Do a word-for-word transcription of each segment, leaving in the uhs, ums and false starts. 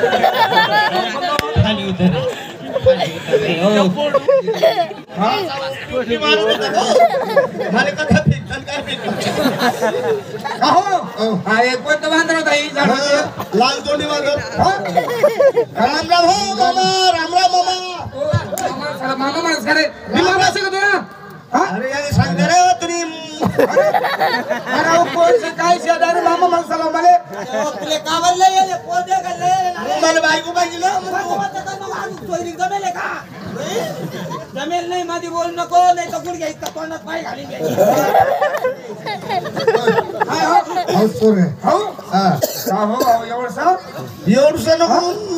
खाली उतर लाल तोंडी वाजव राम राम हो मामा राम राम मामा मामा माणूस का रे मी मामा असं का तुला अरे याने सांगते रे तुम्ही अरे कोण काय शेजारी मामा माणसाला मला तुले कावरले येले पोरदे गले मला बायको पाहिजे ना जमेल का जमेल नाही मध्ये बोल नको नाही तर गुड घ्यायचं तोंडात पाय घालीन हो सोरे हो हा हो एवढसा एवढसं नको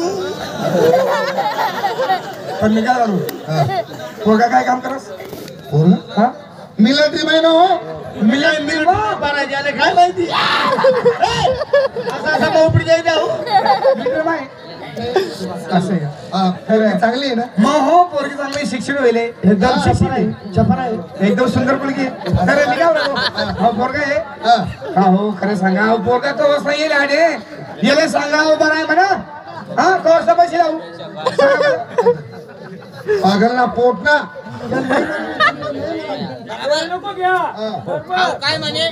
पण मी काय करू पोरगा काय काम करस पोरगा हा मिलिटरी महिना हो मिला मिलिटरी बारा झाले काय माहिती असा असा मोपडी जायचा हो मित्र माय असं आहे का खरं चांगली आहे ना मग हो पोरगी चांगली शिक्षण होईल एकदम शिक्षण आहे चपरा आहे एकदम सुंदर मुलगी खरे मी काय म्हणतो हो पोरगा आहे हा हो खरं सांगा हो पोरगा तो वस नाही येईल आडे येले सांगा उभा नाही म्हणा हा कसा पैसे लावू पागलना पोट ना नको घ्या काय म्हणे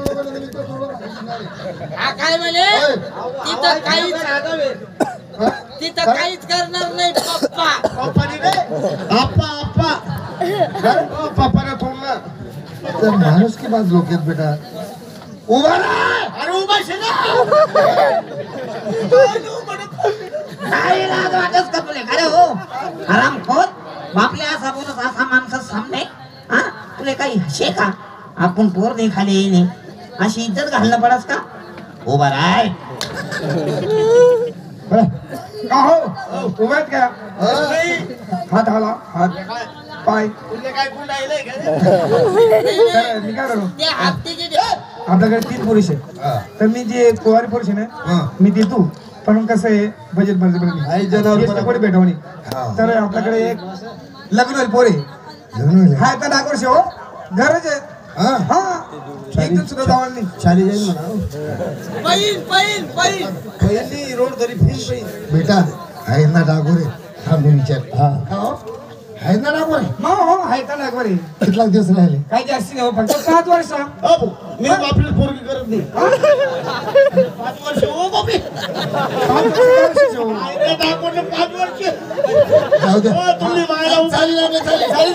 हा काय म्हणे तिथं काहीच तिथं काहीच करणार नाही पप्पा पप्पानी रे आप्पा आप्पा पप्पाने थोडलं माणूस की बात लोक आहेत बेटा उभा राहा अरे उभा काय लाज वाटच का तुले खरे हो आराम खोत बापले असा बोलत असा माणसा सामने हा तुले काही हशे का आपण पोर दे खाली येणे अशी इज्जत घालणं पडस का उभा राय का हो उभ्यात का हात हाला हात पाय काय गुंड आहे खरं, मी काय करू आपल्याकडे तीन पुरुष आहेत तर मी जे कुवारी पुरुष आहे ना मी देतो पण कसं आहे बजेट मध्ये कोणी भेटवणी तर आपल्याकडे एक लग्न होईल पोरे हा तर डाकोर हो घरच आहे हा एकदम सुद्धा जावं नाही चाली जाईल म्हणा पैन पैन पैन पहिली रोड तरी फिर बेटा आहे ना डागोरे हा मी विचार हा आहे ना डागोरे मग हो आहे तर डाकोर कितला दिवस राहिले काही जास्ती नाही हो फक्त पाच वर्ष मी आपली पोरगी करत नाही पाच वर्ष हो बापरे डागोरे पाच वर्ष जाऊ दे तुम्ही मायला चाली लागले चाली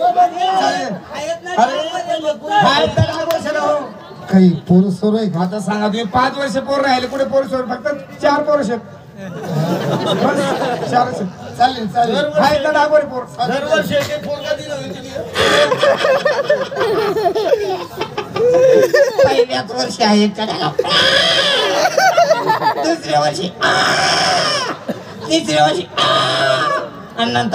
काही पोर सोर आहे आता सांगा तुम्ही पाच वर्ष पोर राहिले कुठे पोर सोर फक्त चार पोर आहेत चार चालेल चालेल आहे तर डाकोर पोर दरवर्षी एक पोरगा दिला पहिल्याच वर्षी आहे दुसऱ्या वर्षी तिसऱ्या वर्षी आणि नंतर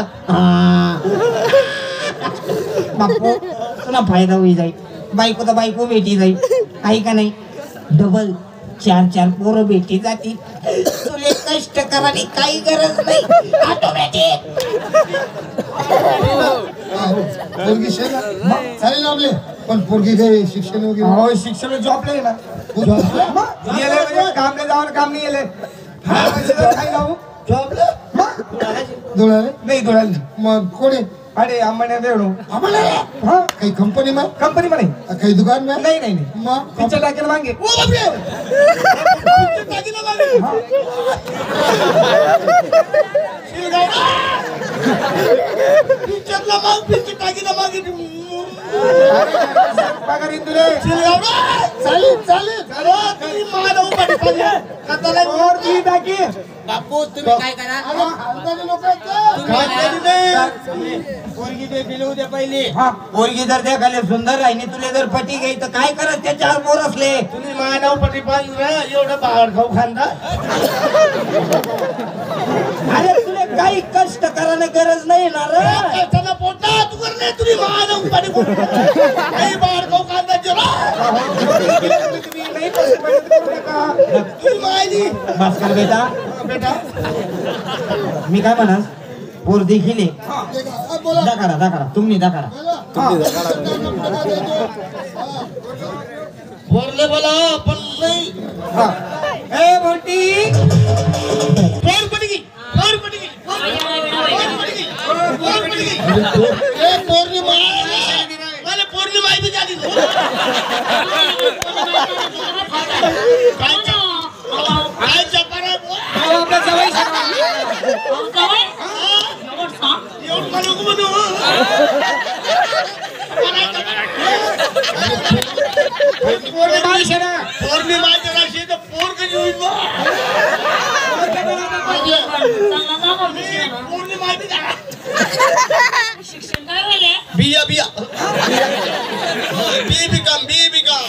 बापू तुला फायदा होई जाईल बायको तर बायको भेटी जाईल आहे का नाही डबल चार चार पोरं भेटी जातील तुले कष्ट करायची काही गरज नाही ऑटोमॅटिक पोरगी शेला चालेल आपले पण पोरगी काही शिक्षण वगैरे हो शिक्षण जॉब नाही ना गेले म्हणजे काम नाही जाऊन काम नाही गेले काय जाऊ जॉबला धुळाले नाही धुळाले मग कोणी अरे आंबाड्या देवडू आम्हाला हा काही कंपनी में कंपनी में नहीं काही दुकान में नहीं नहीं नहीं मग पिक्चर टाकेला मांगे ओ बापरे पिक्चर टाकीला मागे पिक्चरला माग पिक्चर टाकीला मागे पगार इंदुरे चालेल चालेल तुम्ही मानव पाठी पाहिजे कताला और दी टाकी बापू तुम्ही काय करा पोरगी दे पिलू दे पहिली पोरगी जर त्या खाली सुंदर राहिली तुले जर पटी गई तर काय करत त्या चार पोर असले तुम्ही मानव पाठी पाहिजे एवढं बाहेर खाऊ खांदा अरे तुले काही कष्ट करायला गरज नाही ना रे त्याला पोटा तू कर नाही तुम्ही मानव पाठी काही बाहेर खाऊ खांदा नहीं पैसे पडले का तुम्ही माहिती बस कर बेटा बेटा मी काय म्हणा पोर देखील दाखरा दाखरा तुम्ही दाखरा बोलले बोला पण नाही ए मोठी पौर्णिमा मला पौर्णिमा बी झाली काय चपारा एवढं मला नको म्हणू पौर्णिमा राशी तर पोर कधी होईल पौर्णिमा बिया बिया बी बिकम बी बिकम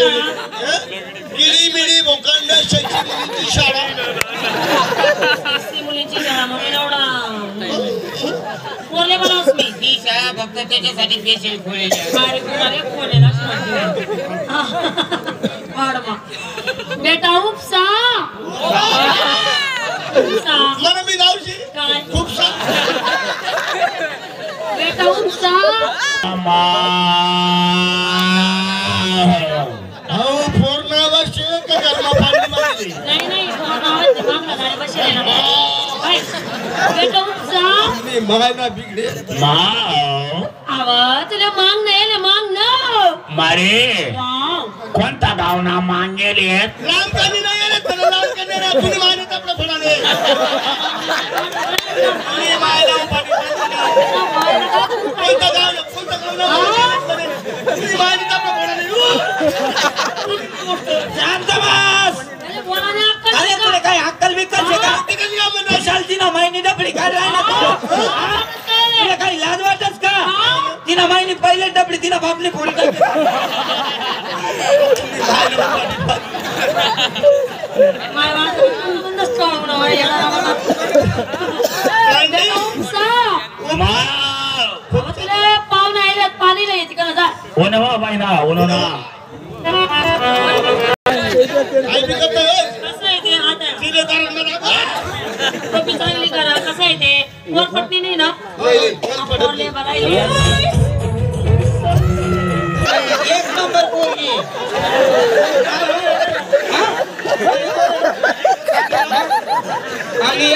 किडी मिडी भोकांड शैक्षणिक मुलींची शाळा मुलींची शाळा म्हणून एवढा बोलले मला मी ही शाळा फक्त त्याच्यासाठी स्पेशल खोलेली आहे कुणाला खोलेला बेटा उपसा मला मी नावशी खूप सा बेटा उपसा हो पूर्ण वर्ष का कर्मा पाणी मारली नाही नाही नावाची मागला गाडी बसले ना बेटा उपसा मी मायना बिगडे आवा तुला मांग नाही ना मांग ना मारे कोणता गाव ना मांगेले लांबकानी नाही आले तर लांबकानी नाही कुणी मानत आपलं फळाने कुणी मायला पाणी कोणता गाव कोणता गाव कुणी मानत आपलं फळाने शांत बस अरे तुला काय अक्कल बिक्कल आहे का शालती ना मायनी डबडी काढलाय ना तुला काही लाज वाटच का तिना मायनी पहिले डबडी तिना बापने फोडी टाकली माय वाटूनच कावणं तुला पाहुणे आले पाणी नाही तिकडे जा ओनवा बाईना ओनवा काय बिगत आहे कसं आहे ते आता तिने दारांना दाखवा कमी चांगली करा कसं आहे ते वर पटणी नाही ना पोरले बघा एक नंबर पोरगी आणि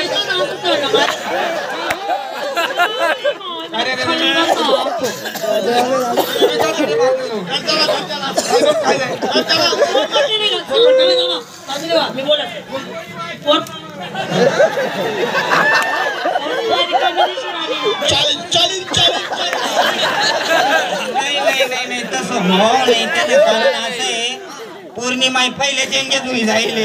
मी बोलत चालीस चालीस चालीस नाही नाही नाही नाही तसं हो नाही त्याचं कारण असं आहे पौर्णिमा पहिले चेंजेस होई जाईल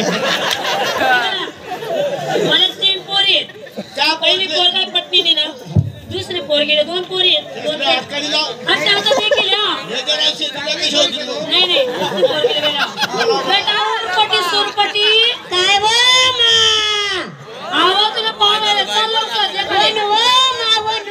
मला तीन पोरी आहेत त्या पहिली पोर काय पत्नी नाही ना दुसरी पोर गेले दोन पोरी आहेत दोन हातकडी लाव अच्छा आता ते केले हा हे जरा शेतीला कशी होती तू नाही नाही दुसरी पोर गेले बेटा बेटा सुरपटी सुरपटी काय व मा आवाज तुला पाहुणे चाललो का जे काय व मा वन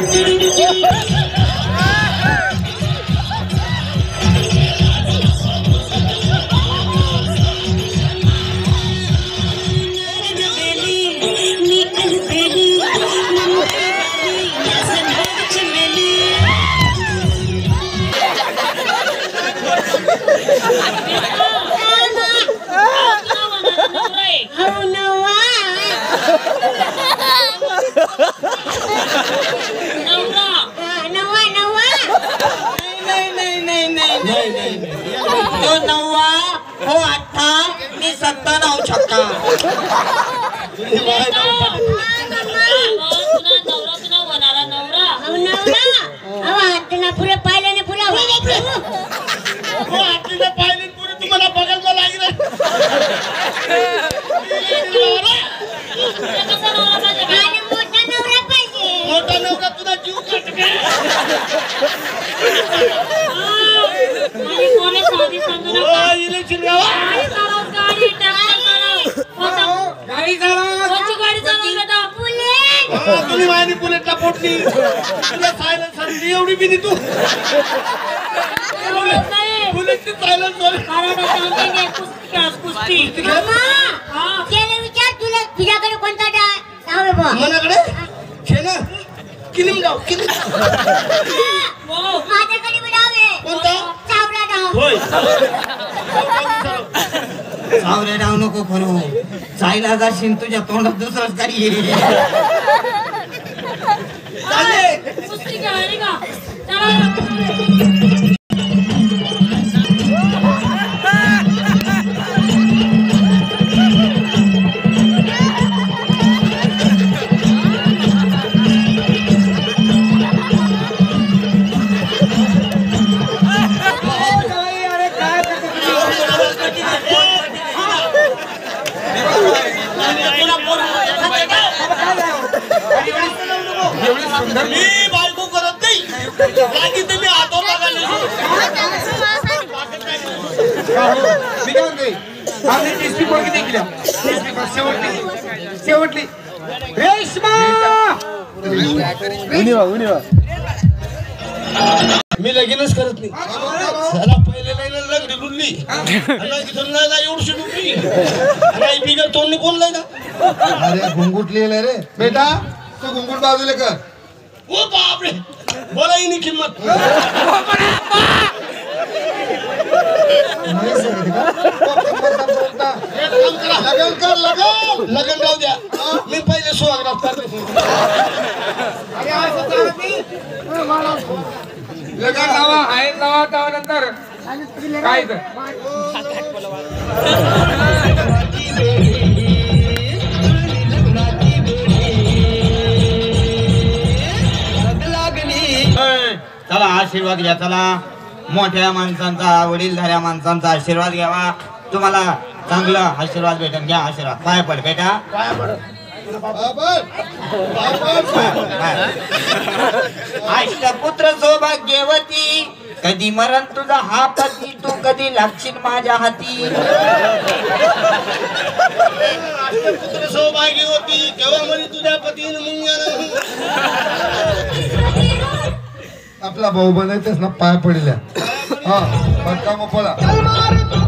तो नववा हो अठ्ठा मी सत्त्याण्णव छक्का पुरे पाहिले नाही पुरा हो आटलीने पाहिली पुरी तुम्हाला बघायला लागलं मोठा नवरा तुला जीव काट साधी सांगू नका गाडी गाडी गाडी चालव बेटा तुम्ही माझी बुलेटला पोटली सायलन्स एवढी बी नाही तू बुलेटची सायलन्स कुस्ती विचार तुला तुझ्याकडे कोणता मनाकडे खेळ किलिम जाऊ किलिम माझ्याकडे डावे कोणता चावला डाव होय सावरे डाव नको करू जायला जाशील तुझ्या तोंडात दुसरंच काही कुस्ती खेळायली का चला मी बायको करत नाही बाकी तुम्ही हातो बघायला मी काय म्हणतोय आम्ही टेस्टी पोरगी देखील टेस्टी पोर शेवटली शेवटली रेश्मा मी लगीनच करत नाही साला पहिले नाही लग्न लुडली एवढी डुबली नाही बिगर तोंडनी कोण लायला अरे घुंगूट लिहिलंय रे बेटा तू घुंगूट बाजूला कर ओ बापरे बोला ही किंमत नाही सांगितलं का? लगन कर लगन लगन राहू द्या मी पहिले सुहागरात करते लगा लावा आहे लावा त्यानंतर काय तर चला आशीर्वाद घ्या चला मोठ्या माणसांचा वडीलधाऱ्या माणसांचा आशीर्वाद घ्यावा तुम्हाला चांगला आशीर्वाद भेटेल घ्या आशीर्वाद पाय पड बेटा अष्टपुत्र सौभाग्यवती कधी मरण तुझा हा पती तू कधी लागशील माझ्या हाती अष्टपुत्र सौभाग्यवती केव्हा म्हणे तुझ्या पतीने मुंग्या आपला भाऊ बनायचंच ना पाय पडल्या हा बदका मोपळा